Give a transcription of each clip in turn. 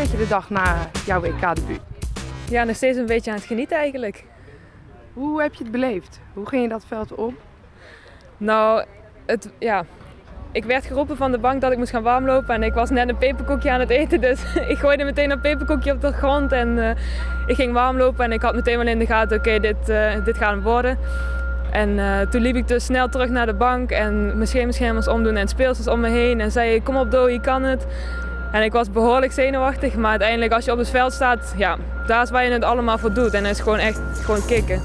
je de dag na jouw WK-debuut? Ja, nog steeds een beetje aan het genieten eigenlijk. Hoe heb je het beleefd? Hoe ging je dat veld op? Nou, ik werd geroepen van de bank dat ik moest gaan warmlopen en ik was net een peperkoekje aan het eten. Dus ik gooide meteen een peperkoekje op de grond en ik ging warmlopen en ik had meteen wel in de gaten, oké, dit gaat hem worden. En toen liep ik dus snel terug naar de bank en mijn schermbeschermers omdoen en speelsters om me heen en zei, kom op Do, je kan het. En ik was behoorlijk zenuwachtig, maar uiteindelijk als je op het veld staat, ja, daar is waar je het allemaal voor doet. En dat is gewoon echt gewoon kicken.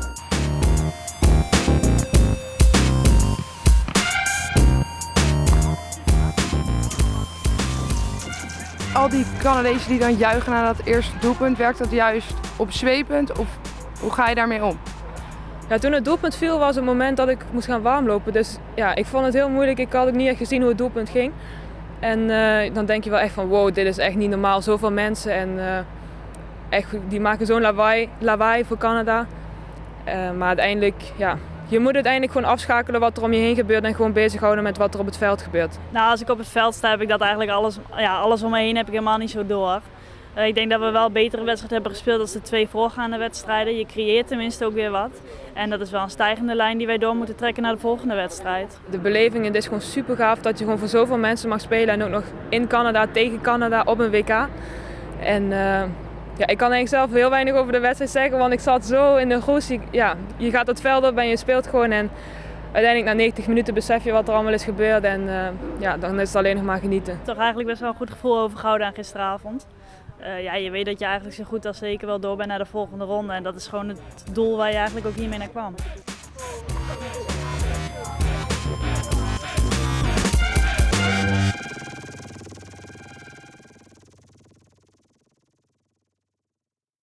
Al die Canadezen die dan juichen na dat eerste doelpunt, werkt dat juist opzwepend of hoe ga je daarmee om? Ja, toen het doelpunt viel was het moment dat ik moest gaan warmlopen. Dus ja, ik vond het heel moeilijk. Ik had ook niet echt gezien hoe het doelpunt ging. En dan denk je wel echt van wow, dit is echt niet normaal. Zoveel mensen en echt, die maken zo'n lawaai voor Canada. Maar uiteindelijk, ja, je moet uiteindelijk gewoon afschakelen wat er om je heen gebeurt en gewoon bezighouden met wat er op het veld gebeurt. Nou, als ik op het veld sta heb ik dat eigenlijk alles om me heen heb ik helemaal niet zo door. Ik denk dat we wel een betere wedstrijd hebben gespeeld dan de 2 voorgaande wedstrijden. Je creëert tenminste ook weer wat. En dat is wel een stijgende lijn die wij door moeten trekken naar de volgende wedstrijd. De beleving, het is gewoon super gaaf dat je gewoon voor zoveel mensen mag spelen en ook nog in Canada, tegen Canada op een WK. En ja, ik kan eigenlijk zelf heel weinig over de wedstrijd zeggen, want ik zat zo in de roes. Je gaat het veld op en je speelt gewoon en uiteindelijk na 90 minuten besef je wat er allemaal is gebeurd en ja, dan is het alleen nog maar genieten. Toch eigenlijk best wel een goed gevoel overgehouden aan gisteravond. Ja, je weet dat je eigenlijk zo goed als zeker wel door bent naar de volgende ronde en dat is gewoon het doel waar je eigenlijk ook hiermee naar kwam.